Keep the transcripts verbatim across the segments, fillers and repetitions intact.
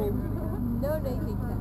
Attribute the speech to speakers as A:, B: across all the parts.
A: No naked cat.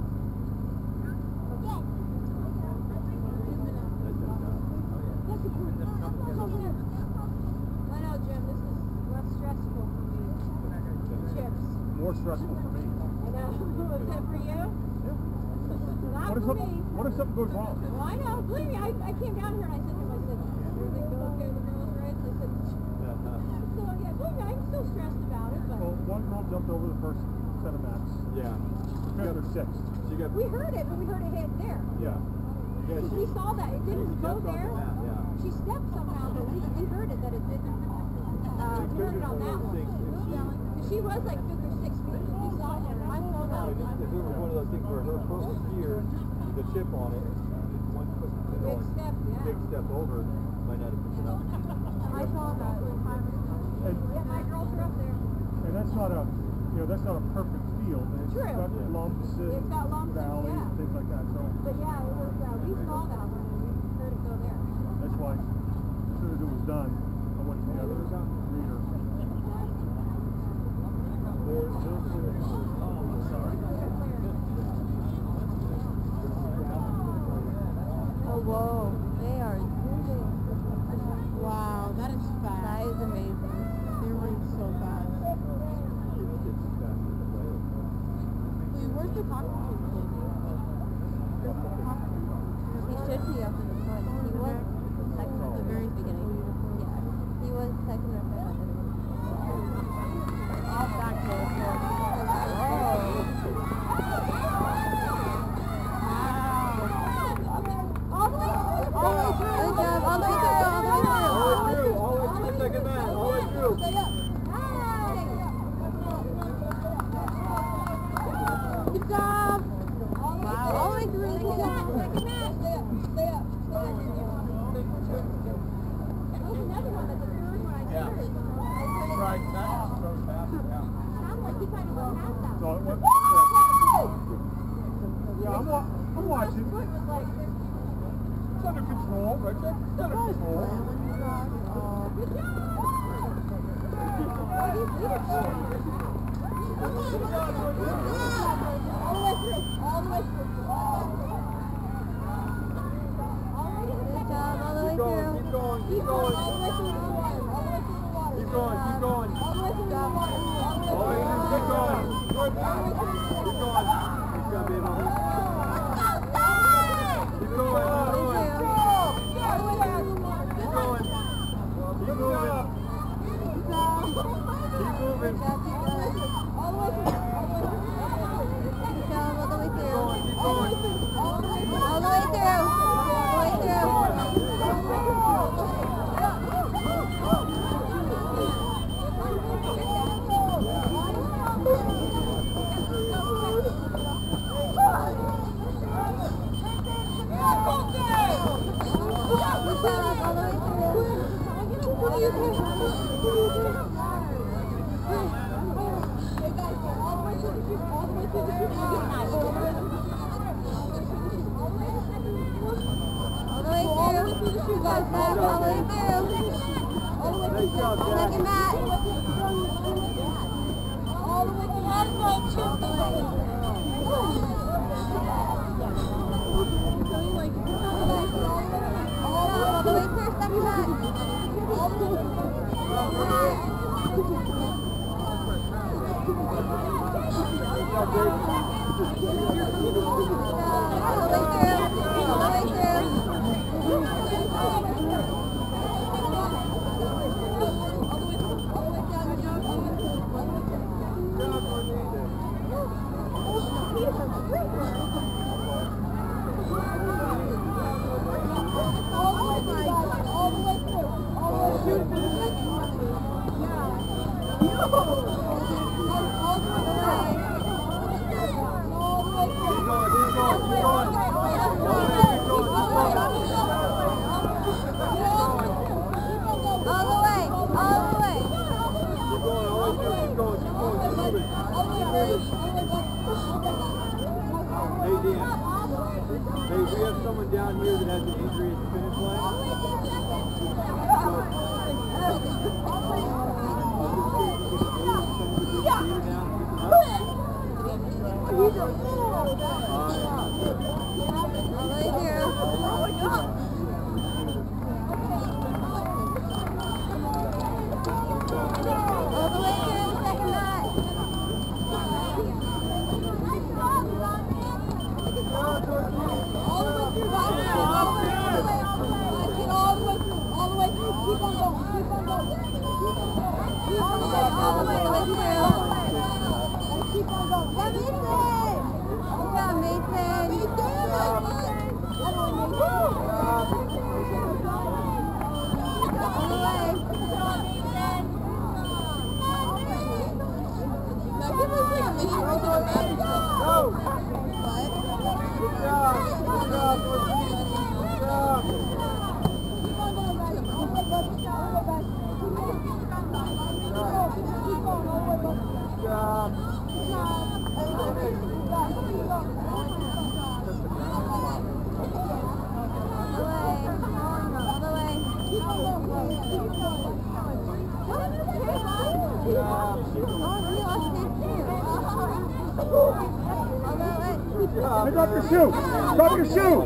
A: I know, Jim, this is less stressful for me. Chips.
B: More stressful for me.
A: I know. Is that for you?
B: Yeah.
A: Not
B: What if,
A: for
B: some,
A: me.
B: what if something goes wrong?
A: Well, I know. Believe me, I, I came down here and I said to him, I said, everything go okay with the girls, right? I said, so yeah, believe me, I'm still stressed about it, but...
B: Well, one girl jumped over the first set of mats.
C: Yeah.
B: Fifth or sixth.
C: She got,
A: We heard it, but we heard it hit there.
B: Yeah.
C: yeah, she,
A: We saw that. It didn't
C: she
A: go
C: jumped on
A: there.
C: the mat, yeah.
A: She stepped somehow, but we, we heard it that it didn't. Uh, we heard it on that one. Because she was like fifth or sixth feet. We saw it, and I saw that.
C: If it was one of those things where her foot was here, the chip on it, one foot, you know,
A: Big step, yeah.
C: big step over, might not have picked it up.
A: I saw that.
B: And,
A: Yeah, my girls are up there.
B: and that's not a, you know, that's not a perfect field. It's
A: True.
B: got
C: Yeah.
B: lumps and
A: It's got lumps and-
B: valleys
A: yeah.
B: and things like that. So
A: But yeah, it was, uh, we saw that one, and we heard it go there.
B: that's why, as soon as it was done, I went to the other reader.
A: Oh, whoa. They are moving.
D: Wow, that is fast.
A: That is amazing.
D: They're running so fast. Wait, where's the cockpit? Where's the cockpit?
A: He should be up in the front. He was second at the very beginning. Yeah. He was second or third at the beginning. All back there. All the way, all the way through. Good job. All the way through. All the way through.
C: All the way through, all the way through the second mat, all the way through.
A: Stay up. Nice. Good job. Wow. All the way through. Second mat. Second mat. Stay up. Stay up. Stay up. That was another one that the third one I
C: Yeah.
A: started.
C: Right, that goes fast, yeah.
A: Sounded like he kind of went past that
B: So
A: one.
B: it went,
A: Woo!
B: yeah, I'm, wa I'm watching.
A: His foot was like,
B: It's under control, right there. It's under control.
A: good job. Oh, he's leadership. All the way through. All the way through. Good job. All the way
C: Keep going,
A: through.
C: keep going,
A: Keep
C: keep
A: going.
C: going.
A: All the way through the water. All the way through the water.
C: Keep going, keep going.
A: All the way through the water.
C: All the way through, keep going. Good. Keep going. Keep going, baby. Keep going, keep going.
A: All the way down.
C: Keep going. Keep moving. Keep moving.
A: All the way through. All the way through. Good job. All the way through.
C: Keep going, keep going.
A: All the way through. All the way through.
B: Hey, drop your shoe! Drop your shoe!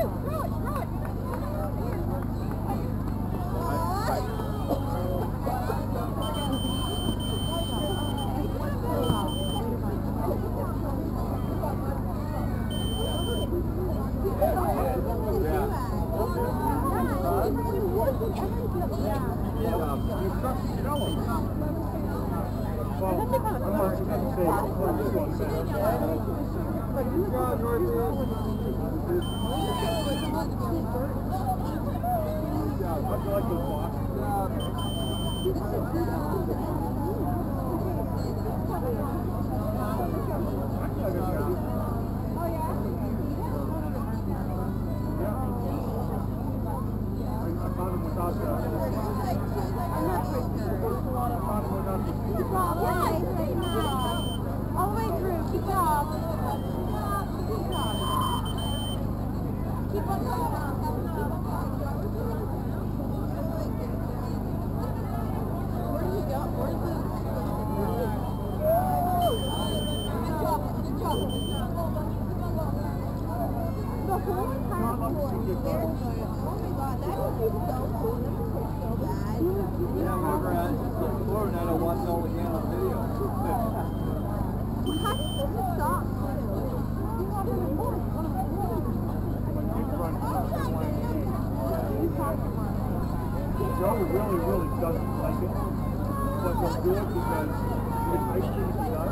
B: Joe really, really doesn't like it, but he'll do it because it's ice cream if he does.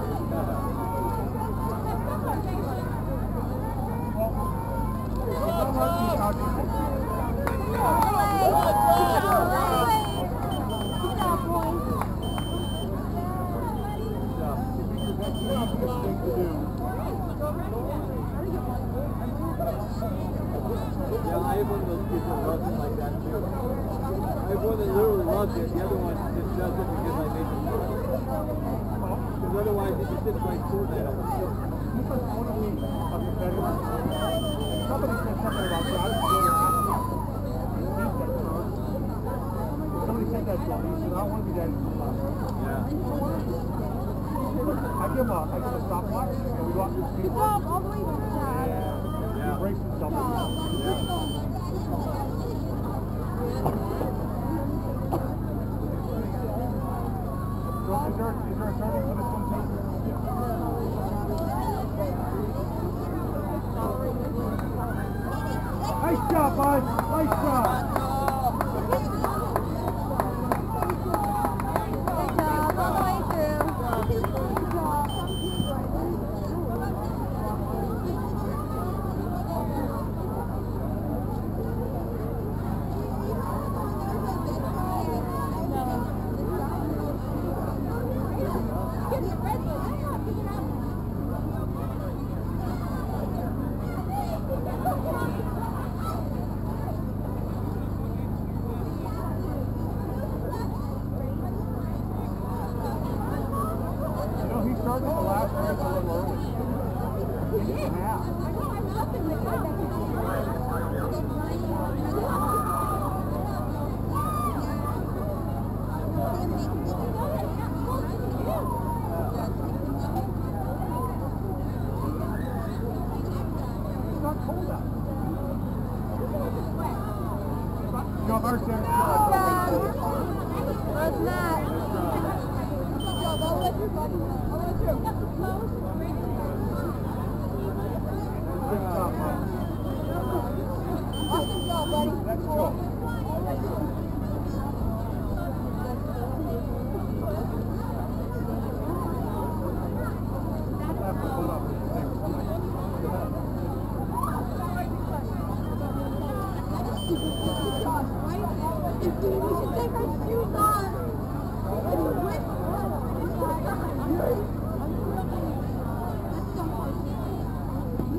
C: Yeah, I have one of those people who loves it like that too. I have one that literally loves it, the other one just does it because I made them do it. Because otherwise he just sits right Fortnite on the floor.
B: This is only a competitor. Somebody said something about that. I don't know what Somebody said that to me. He said, I don't want to be that anymore.
C: Yeah.
B: I give him a, I give him a stopwatch, and we go out to the speed limit. And he breaks himself. So is there, is there a turning for this one too? Nice job, bud. Nice job. Started the last race a little early. He didn't have.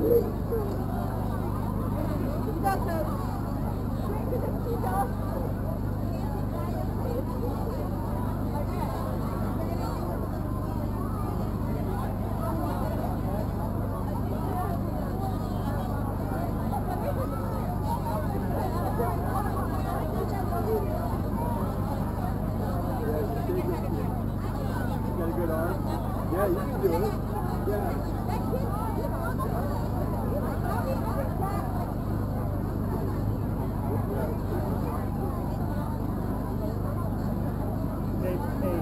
C: Got a good arm? Yeah, you can do it. Yeah.
B: Hey, hey.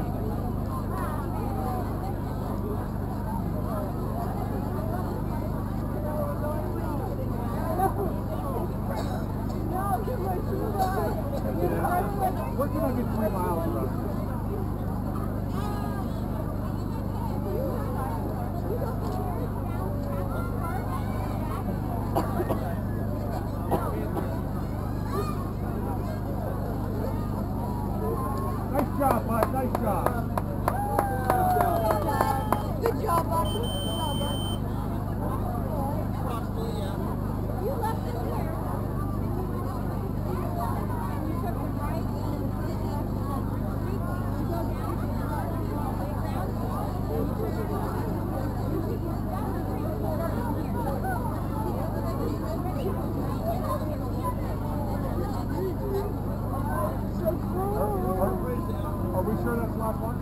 B: What can I get three miles from? Nice job, bud. Nice job.
A: Good job, buddy. Good job, buddy. You left it here. You took it right and then you go down to
B: Are we sure that's the last one?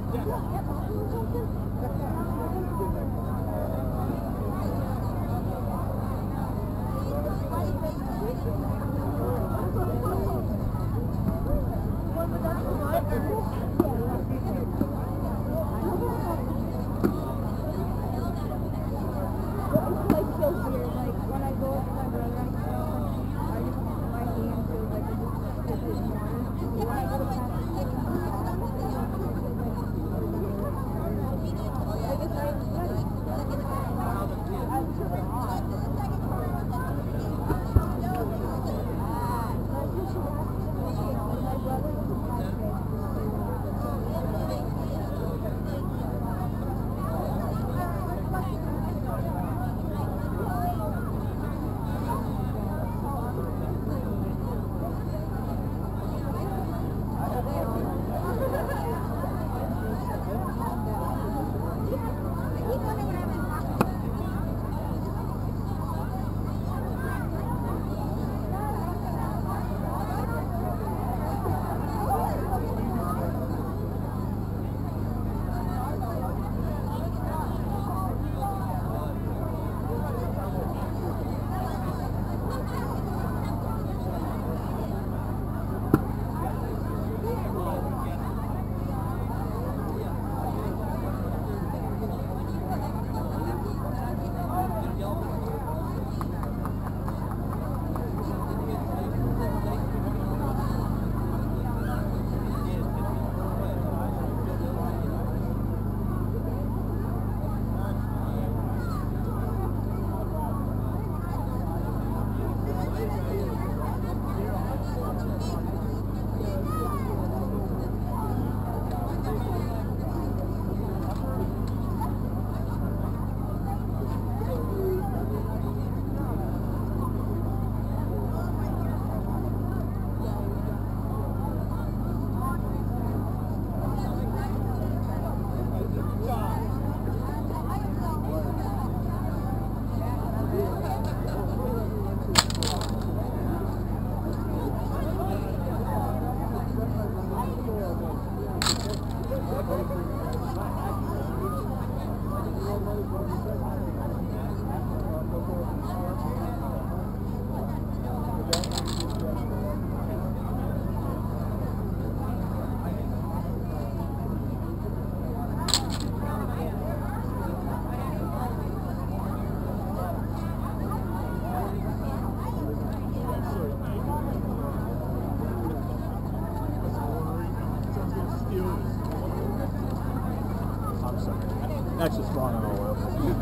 C: That's just strong on oil.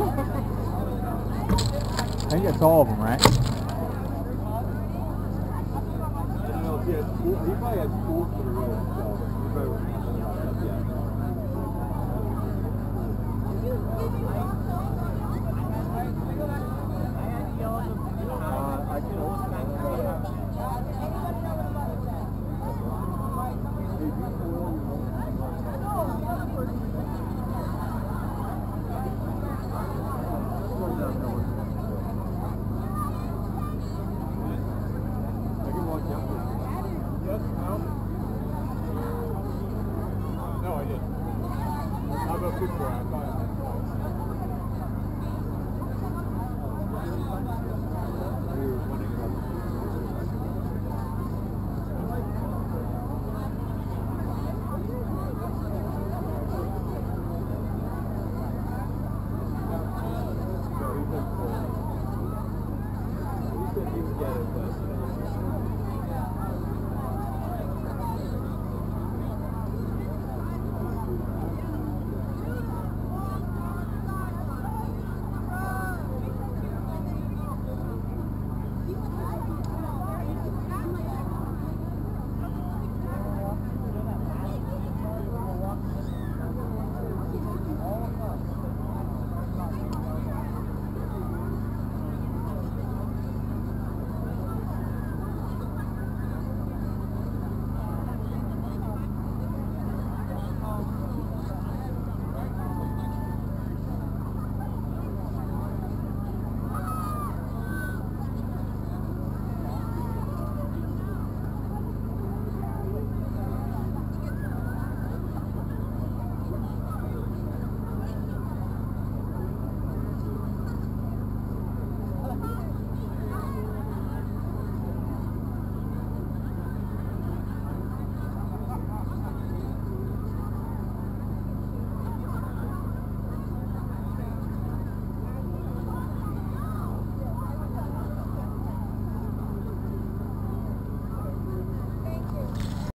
C: I think that's all of them, right? I don't know if he has four. He probably has four for the road.